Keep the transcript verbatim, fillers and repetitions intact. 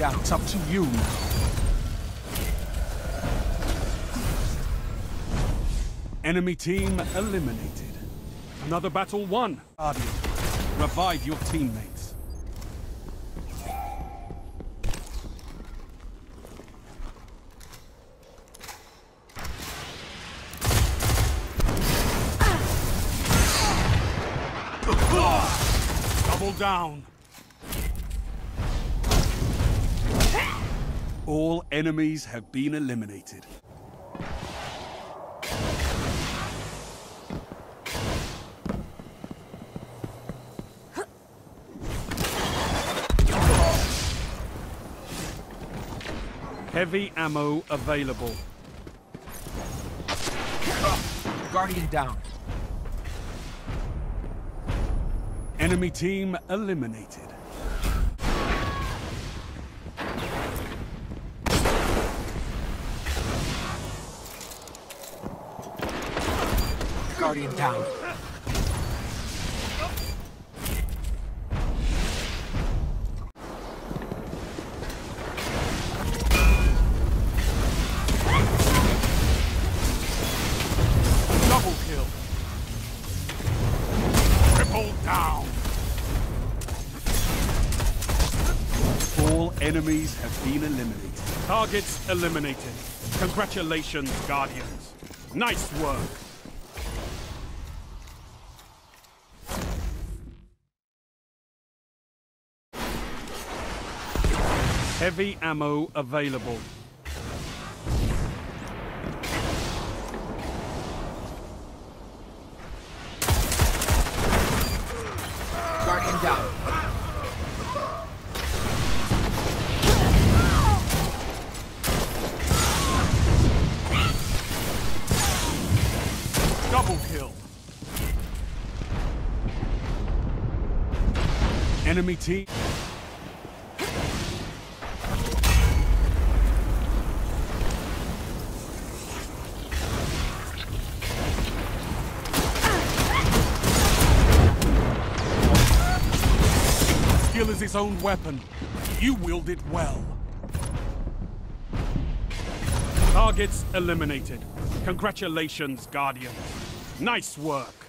down. It's up to you now. Enemy team eliminated. Another battle won. Guardian, revive your teammates. Double down. All enemies have been eliminated. Heavy ammo available. Guardian down. Enemy team eliminated. Guardian down. Double kill. Triple down. All enemies have been eliminated. Targets eliminated. Congratulations, Guardians. Nice work. Heavy ammo available. Guardian down. Double kill. Enemy team. Skill is its own weapon. You wield it well. Targets eliminated. Congratulations, Guardians. Nice work.